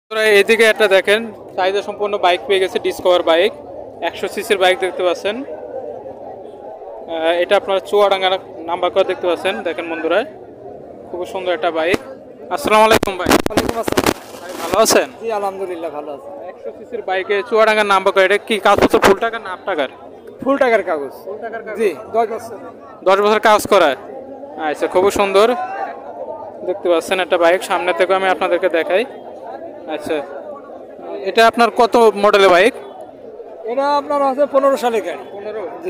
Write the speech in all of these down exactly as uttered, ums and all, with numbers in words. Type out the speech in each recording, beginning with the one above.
এদিকে একটা দেখেন চাহিদা সম্পন্ন বাইক পেয়ে গেছে, ডিসকভার বাইক একশো সিসির বাইক দেখতে পাচ্ছেন। এটা আপনার চুয়াডাঙ্গা নাম্বার করে দেখতে পাচ্ছেন। দেখেন বন্ধুরা, খুব সুন্দর একটা বাইক। আসসালামু আলাইকুম ভাই। ওয়ালাইকুম আসসালাম ভাই ভালো আছেন? জি আলহামদুলিল্লাহ ভালো আছি। একশো সিসির বাইকে চুয়াডাঙ্গা নাম্বার করে, এটা কি কাগজপত্র ফুল টাকার না হাফ টাকার? ফুল টাকার কাগজ। ফুল টাকার কাগজ, জি দশ বছর দশ বছর কাজ করা। আচ্ছা, খুব সুন্দর দেখতে পাচ্ছেন একটা বাইক। সামনে থেকে আমি আপনাদেরকে দেখাই। আচ্ছা, এটা আপনার কত মডেলের বাইক? এটা আপনার আছে পনেরো সালে গাড়ি। পনেরো জি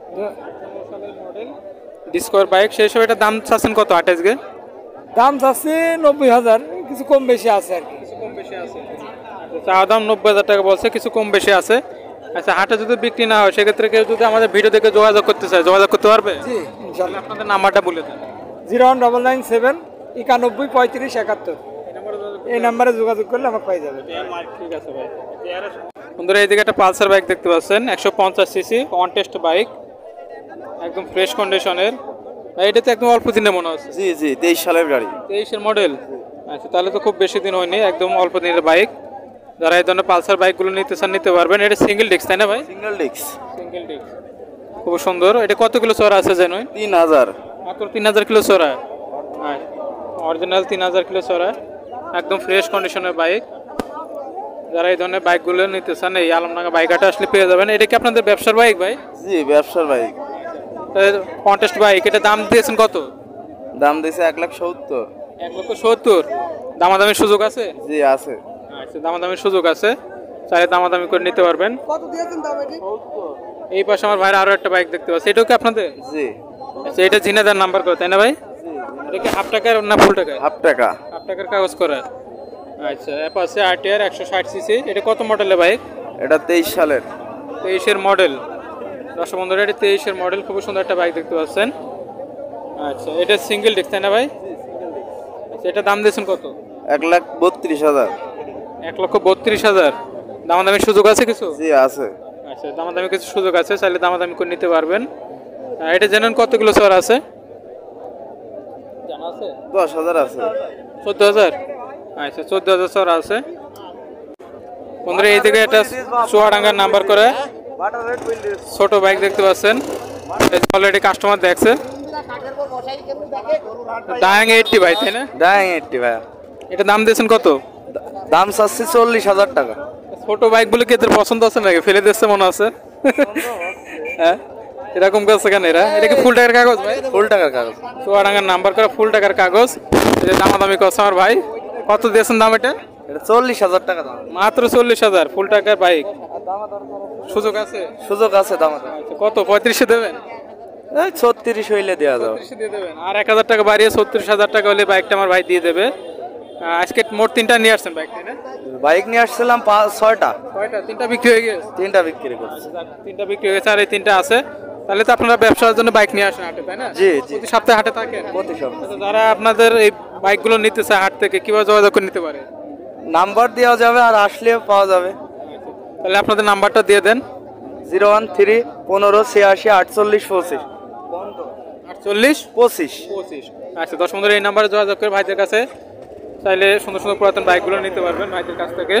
সালের মডেল ডিসকভার বাইক। সেই সময় এটা দাম চাচ্ছেন কত? আঠাশ গে দাম চাচ্ছি নব্বই হাজার, কিছু কম বেশি আছে আর কি। কিছু কম বেশি আছে। চাওয়া দাম নব্বই হাজার টাকা বলছে, কিছু কম বেশি আছে। আচ্ছা, হাটে যদি বিক্রি না হয় সেক্ষেত্রে কেউ যদি আমাদের ভিডিও দেখে যোগাযোগ করতে চায় যোগাযোগ করতে পারবে? জি ইনশাল্লাহ। আপনাদের নাম্বারটা বলে দেন। Zero one double nine seven একানব্বই পঁয়ত্রিশ একাত্তর, এই নাম্বারে যোগাযোগ করলে আমাকে পাই যাবে। ঠিক আছে ভাই। বন্ধুরা, এইদিকে একটা পালসার বাইক দেখতে পাচ্ছেন, একশো পঞ্চাশ সিসি অন টেস্ট বাইক, একদম ফ্রেশ কন্ডিশনের। এটা তো একদম অল্প দিনে মনে হচ্ছে। জি জি তেইশ সালের গাড়ি। তেইশের মডেল। আচ্ছা, তাহলে তো খুব বেশি দিন হয়নি, একদম অল্প দিনের বাইক। যারা এই ধরনের পালসার বাইকগুলো নিতে চান নিতে পারবেন। এটা সিঙ্গেল ডিস্ক তাই না ভাই? Single disc. সিঙ্গেল ডিস্ক, খুব সুন্দর। এটা কত কিলো চড়া আছে জানেন? তিন হাজার। মাত্র তিন হাজার কিলো চড়া। হ্যাঁ, অরিজিনাল তিন হাজার কিলো চড়া, একদম ফ্রেশ কন্ডিশনের বাইক। যারা এই ধরনের বাইকগুলো নিতে চান এই আলমডাঙ্গা বাইকটা আসলে পেয়ে যাবেন। এটা কি আপনাদের ব্যবসার বাইক ভাই? জি ব্যবসার বাইক। কন্টেস্ট বাইক, এটা দাম দিয়েছেন কত? দাম দিয়েছে এক লাখ সত্তর। এক লক্ষ সত্তর। দামাদামির সুযোগ আছে? জি আছে। আচ্ছা, দামাদামির সুযোগ আছে, চাইলে দামাদামি করে নিতে পারবেন। কত দিয়েছেন দাম এটি? এই পাশে আমার ভাইয়ের আরো একটা বাইক দেখতে পাচ্ছি, এটাও কি আপনাদের? জি। আচ্ছা, এটা ঝিনাদার নাম্বার করা তাই না ভাই? এটা কি হাফ টাকার না ফুল টাকা? হাফ টাকা। হাফ টাকার কাগজ করা। আচ্ছা, অ্যাপাচে আরটিআর একশো ষাট সিসি। এটা কত মডেলের বাইক? এটা তেইশ সালের। তেইশের মডেল। দর্শক বন্ধুরা, এটা তেইশের মডেল, খুব সুন্দর একটা বাইক দেখতে পাচ্ছেন। আচ্ছা, এটা সিঙ্গেল ডিস্ক তাই না ভাই? আচ্ছা, এটা দাম দিয়েছেন কত? এক লাখ বত্রিশ হাজার। এক লক্ষ বত্রিশ হাজার। দামাদামির সুযোগ আছে কিছু? জি আছে। আচ্ছা, দামাদামি কিছু সুযোগ আছে, চাইলে দামাদামি করে নিতে পারবেন। এটা জানেন কতগুলো চড়া আছে? জানা আছে? দশ হাজার আছে। চোদ্দ হাজার। আচ্ছা, চোদ্দ হাজার চড়া আছে। বন্ধুরা, এইদিকে একটা চুয়াডাঙ্গার নাম্বার করে ছোট বাইক দেখতে পাচ্ছেন, অলরেডি কাস্টমার দেখছে। ডায়াং এইটটি ভাই তাই না? ডায়াং এইটটি ভাই। এটা দাম দিয়েছেন কত? দাম চাচ্ছি চল্লিশ হাজার টাকা। ছোট বাইকগুলো কি এদের পছন্দ আছে নাকি? ফেলে দিচ্ছে মনে আছে। হ্যাঁ, এরকম করছে কেন এরা? এটা কি ফুল টাকার কাগজ ভাই? ফুল টাকার কাগজ। চুয়াডাঙ্গার নাম্বার করা ফুল টাকার কাগজ। এটা দামাদামি করছে আমার ভাই। কত দিয়েছেন দাম এটা? এটা চল্লিশ হাজার টাকা দাম। মাত্র চল্লিশ হাজার, ফুল টাকার বাইক। সুযোগ আছে? সুযোগ আছে দাম। আচ্ছা, কত? পঁয়ত্রিশে দেবেন? এই ছত্রিশ হইলে দেওয়া যাবে। ছত্রিশে দিয়ে দেবেন। আর এক হাজার টাকা বাড়িয়ে ছত্রিশ হাজার টাকা হলে বাইকটা আমার ভাই দিয়ে দেবে। আজকে মোট তিনটা নিয়ে আসছেন বাইক তাই না? বাইক নিয়ে আসছিলাম পাঁচ ছয়টা। কয়টা? তিনটা বিক্রি হয়ে গেছে। তিনটা বিক্রি করছি। তিনটা বিক্রি হয়ে গেছে আর এই তিনটা আছে। তাহলে তো আপনারা ব্যবসার জন্য বাইক নিয়ে আসেন হাটে তাই না? জি জি। প্রতি সপ্তাহে হাটে থাকেন? প্রতি সপ্তাহে। আচ্ছা, যারা আপনাদের এই বাইকগুলো নিতে চায় হাট থেকে কিভাবে যোগাযোগ করে নিতে পারে? নাম্বার দেওয়া যাবে আর আসলেও পাওয়া যাবে। তাহলে আপনাদের নাম্বারটা দিয়ে দেন। জিরো ওয়ান থ্রি পনেরো ছিয়াশি আটচল্লিশ পঁচিশ। আটচল্লিশ পঁচিশ। পঁচিশ। আচ্ছা, দশ বন্ধুরা এই নাম্বারে যোগাযোগ করে ভাইদের কাছে চাইলে সুন্দর সুন্দর পুরাতন বাইকগুলো নিতে পারবেন ভাইদের কাছ থেকে।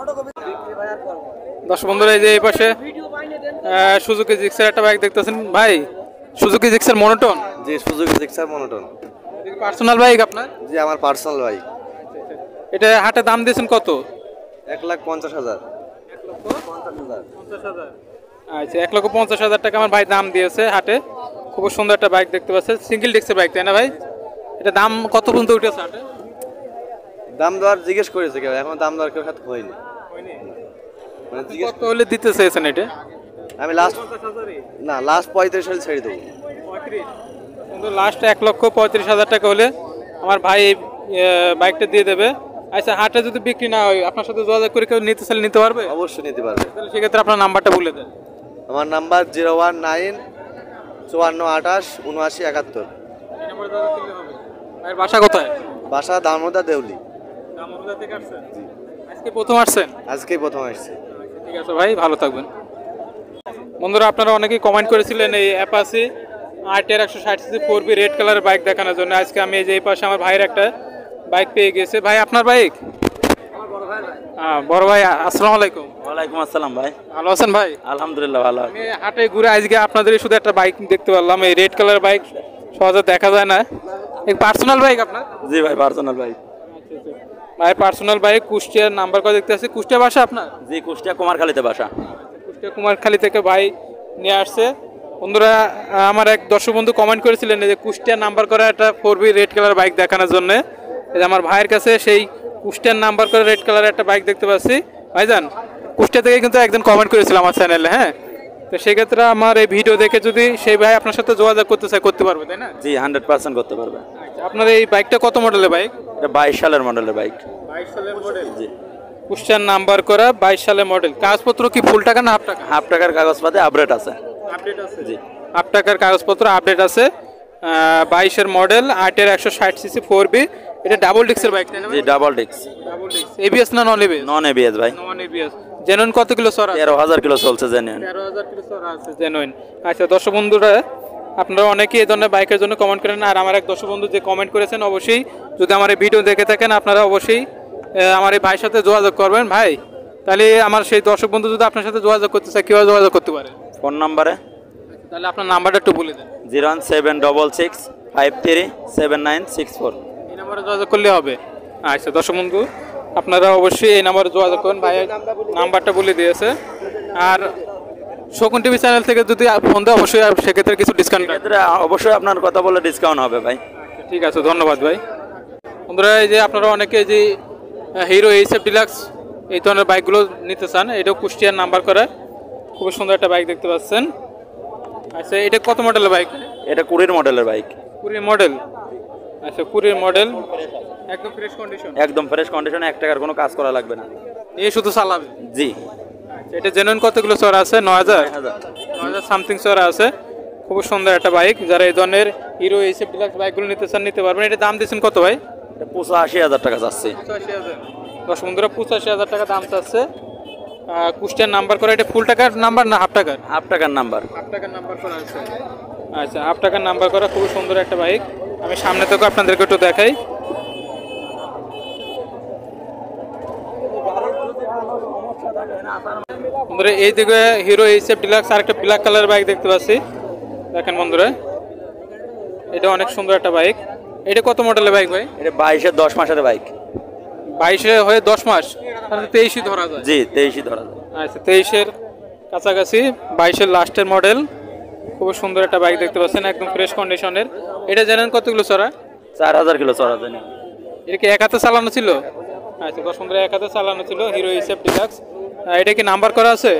দশ বন্ধুরা, এই যে এই পাশে সুজুকি জিক্সের একটা বাইক দেখতেছেন ভাই, সুজুকি জিক্সের মনোটন। জি Suzuki Gixxer monotone. Personal bike আপনার? জি আমার পার্সোনাল বাইক। এটা হাটে দাম দিয়েছেন কত? এক লাখ পঞ্চাশ হাজার। আচ্ছা, এক লক্ষ পঞ্চাশ হাজার টাকা আমার ভাই দাম দিয়েছে হাটে। খুব সুন্দর একটা বাইক দেখতে পাচ্ছেন, সিঙ্গেল ডিস্কের বাইক তাই না ভাই? এটা দাম কত পর্যন্ত উঠেছে হাটে? দাম দর জিজ্ঞেস করেছে কেউ, এখন দাম দর কেউ সাথে হয়নি। মানে জিজ্ঞেস কত হলে দিতে চেয়েছেন এটা? আমি লাস্ট না লাস্ট পঁয়ত্রিশ হলে ছেড়ে দেবো। কিন্তু লাস্ট এক লক্ষ পঁয়ত্রিশ হাজার টাকা হলে আমার ভাই এই বাইকটা দিয়ে দেবে। আচ্ছা, হাটে যদি বিক্রি না হয় আপনার সাথে যোগাযোগ করে কেউ নিতে চাইলে নিতে পারবে? অবশ্যই নিতে পারবে। তাহলে সেক্ষেত্রে আপনার নাম্বারটা বলে দেন। আমার নাম্বার জিরো ওয়ান নাইন চুয়ান্ন আঠাশ উনআশি একাত্তর। ভাইয়ের বাসা কোথায়? বাসা দামোদা দেউলি। দামোদা থেকে আসছেন? আজকে প্রথম আসছেন? আজকেই প্রথম আসছে। ঠিক আছে ভাই, ভালো থাকবেন। বন্ধুরা, আপনারা অনেকেই কমেন্ট করেছিলেন এই অ্যাপাচি আরটিআর একশো ষাট সিসি ফোর বি রেড কালারের বাইক দেখানোর জন্য। আজকে আমি এই যে এই পাশে আমার ভাইয়ের একটা বাইক পেয়ে গেছে। ভাই আপনার বাইক? হ্যাঁ, বড় ভাই আসসালামু আলাইকুম। ওয়ালাইকুম আসসালাম ভাই। ভালো আছেন ভাই? আলহামদুলিল্লাহ ভালো আছি। আমি হাটে ঘুরে আজকে আপনাদের শুধু একটা বাইক দেখতে পারলাম, এই রেড কালার বাইক সহজে দেখা যায় না। এক পার্সোনাল বাইক আপনার? জি ভাই, পার্সোনাল বাইক। ভাই পার্সোনাল বাইক, কুষ্টিয়ার নাম্বার করা দেখতে আসছে। কুষ্টিয়া বাসা আপনার? জি, কুষ্টিয়া কুমারখালীতে বাসা। কুষ্টিয়া কুমারখালী থেকে ভাই নিয়ে আসছে। বন্ধুরা, আমার এক দর্শক বন্ধু কমেন্ট করেছিলেন যে কুষ্টিয়ার নাম্বার করা একটা four B red colour bike দেখানোর জন্য। এই যে আমার ভাইয়ের কাছে সেই কুষ্টিয়ার নাম্বার করা রেড কালার একটা বাইক দেখতে পাচ্ছি। ভাইজান, কুষ্টিয়া থেকে কিন্তু একজন কমেন্ট করেছিল আমার চ্যানেলে, হ্যাঁ, তো সেক্ষেত্রে আমার এই ভিডিও দেখে যদি সেই ভাই আপনার সাথে যোগাযোগ করতে চায় করতে পারবে, তাই না? জি, হান্ড্রেড পার্সেন্ট করতে পারবে। আপনার এই বাইকটা কত মডেলের বাইক? এটা বাইশ সালের মডেলের বাইক। বাইশ সালের মডেল। জি, কুষ্টিয়ার নাম্বার করা বাইশ সালের মডেল। কাগজপত্র কি ফুল টাকা না হাফ টাকা? হাফ টাকার কাগজপাতি আপডেট আছে। আপডেট আছে? জি, হাফ টাকার কাগজপত্র আপডেট আছে। বাইশের মডেল, আটের একশো ষাট সিসি ফোর বি। এটা ডাবল ডিক্সের বাইক, তাই না? জি, ডাবল ডিক্স। ডাবল ডিক্স। এবিএস না নন এবিএস? নন এবিএস ভাই। Non ABS. জেনুইন কত কিলো সরা? তেরো হাজার কিলো চলছে জেনুইন। তেরো হাজার কিলো সরা আছে জেনুইন। আচ্ছা দর্শক বন্ধুরা, আপনারা অনেকেই এই ধরনের বাইকের জন্য কমেন্ট করেন, আর আমার এক দর্শক বন্ধু যে কমেন্ট করেছেন, অবশ্যই যদি আমার এই ভিডিও দেখে থাকেন আপনারা অবশ্যই আহ, আমার এই ভাইয়ের সাথে যোগাযোগ করবেন। ভাই, তাহলে আমার সেই দর্শক বন্ধু যদি আপনার সাথে যোগাযোগ করতে চায় কীভাবে যোগাযোগ করতে পারে? ফোন নাম্বারে তাহলে আপনার নাম্বারটা একটু বলে দেন। Zero one seven double six five three seven nine six four. এই নাম্বারে যোগাযোগ করলে হবে। আচ্ছা দর্শক বন্ধু, আপনারা অবশ্যই এই নাম্বারে যোগাযোগ করুন। ভাইয়ের নাম্বারটা বলে দিয়েছে। আর শকুন টিভি চ্যানেল থেকে যদি ফোন দেয় অবশ্যই সেক্ষেত্রে কিছু ডিসকাউন্ট। ক্ষেত্রে অবশ্যই আপনার কথা বলে ডিসকাউন্ট হবে ভাই। ঠিক আছে, ধন্যবাদ ভাই। বন্ধুরা, এই যে আপনারা অনেকে যে হিরো এইচএফ ডিলাক্স এই ধরনের বাইকগুলো নিতে চান, এটাও কুষ্টিয়ার নাম্বার করা খুব সুন্দর একটা বাইক দেখতে পাচ্ছেন। আচ্ছা, এটা কত মডেলের বাইক? এটা কুড়ির মডেলের বাইক। কুড়ির মডেল। আচ্ছা, কুড়ির মডেল, একদম ফ্রেশ কন্ডিশন। একদম ফ্রেশ কন্ডিশনে, এক টাকার কোনো কাজ করা লাগবে না। এই শুধু চালাবে? জি। এটা জেনুইন কতগুলো চড়া আছে? নয় হাজার নয় হাজার সামথিং চড়া আছে। খুব সুন্দর একটা বাইক। যারা এই ধরনের হিরো এইচএফ ডিলাক্স বাইকগুলো নিতে চান নিতে পারবেন। এটা দাম দিচ্ছেন কত ভাই? এটা পঁচাশি হাজার টাকা যাচ্ছে। পঁচাশি হাজার। দশ বন্ধুরা, পঁচাশি হাজার টাকা দাম চাচ্ছে। কুষ্টিয়ার নাম্বার করা। এটা ফুল টাকার নাম্বার না হাফ টাকার? হাফ টাকার নাম্বার। হাফ টাকার নাম্বার করা আছে। আচ্ছা, হাফ টাকার নাম্বার করা খুব সুন্দর একটা বাইক। আমি সামনে থেকে আপনাদেরকে একটু দেখাই। বন্ধুরা, এই দিকে হিরো এইচএফ ডিলাক্স আর একটা ব্ল্যাক কালার বাইক দেখতে পাচ্ছি। দেখেন বন্ধুরা, এটা অনেক সুন্দর একটা বাইক। এটা কত মডেলের বাইক ভাই? এটা বাইশের দশ মাসের বাইক। বাইশে হয়ে দশ মাস, তাহলে তেইশই ধরা যায়। জি, তেইশই ধরা যায়। আচ্ছা, তেইশের কাছাকাছি, বাইশের লাস্টের মডেল। খুব সুন্দর একটা বাইক দেখতে পাচ্ছেন, একদম ফ্রেশ কন্ডিশনের। এটা জানেন কতগুলো চড়া? চার হাজার কিলো চড়া যায়। এটা কি এক হাতে চালানো ছিল? আচ্ছা, দশ পনেরো এক হাতে চালানো ছিল হিরো এইচএফ ডিলাক্স। এটা কি নাম্বার করা আছে?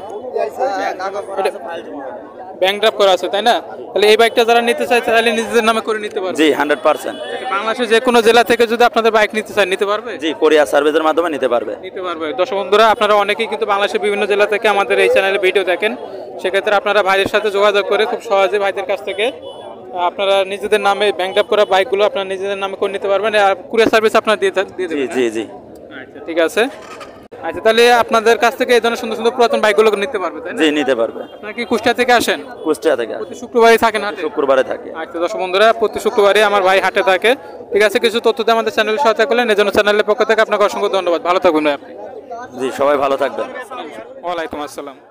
ব্যাংক ড্রাফট করা আছে, তাই না? তাহলে এই বাইকটা যারা নিতে চায় তাহলে নিজেদের নামে করে নিতে পারবে? জি, হান্ড্রেড পার্সেন্ট। বাংলাদেশের যে কোনো জেলা থেকে যদি আপনাদের বাইক নিতে চায় নিতে পারবে? জি, কোরিয়ার সার্ভিসের মাধ্যমে নিতে পারবে। নিতে পারবে। দর্শক বন্ধুরা, আপনারা অনেকেই কিন্তু বাংলাদেশের বিভিন্ন জেলা থেকে আমাদের এই চ্যানেলে ভিডিও দেখেন। সেক্ষেত্রে আপনারা ভাইদের সাথে যোগাযোগ করে খুব সহজে ভাইদের কাছ থেকে আপনারা নিজেদের নামে ব্যাংক ড্রাফট করা বাইকগুলো আপনারা নিজেদের নামে করে নিতে পারবেন। আর কুরিয়ার সার্ভিস আপনারা দিয়ে দিয়ে জি দেবেন। জি জি। আচ্ছা, ঠিক আছে। আচ্ছা, তাহলে আপনাদের কাছ থেকে এই ধরনের সুন্দর সুন্দর পুরাতন বাইকগুলো নিতে পারবে, তাই না? জি, নিতে পারবে। আপনারা কি কুষ্টিয়া থেকে আসেন? কুষ্টিয়া থেকে প্রতি শুক্রবারই থাকেন হাটে? শুক্রবারে থাকে। আচ্ছা দর্শক বন্ধুরা, প্রতি শুক্রবারই আমার ভাই হাটে থাকে। ঠিক আছে, কিছু তথ্য দিয়ে আমাদের চ্যানেলের সহায়তা করলেন, এজন্য চ্যানেলের পক্ষ থেকে আপনাকে অসংখ্য ধন্যবাদ। ভালো থাকবেন আপনি। জি, সবাই ভালো থাকবেন। ওয়ালাইকুম আসসালাম।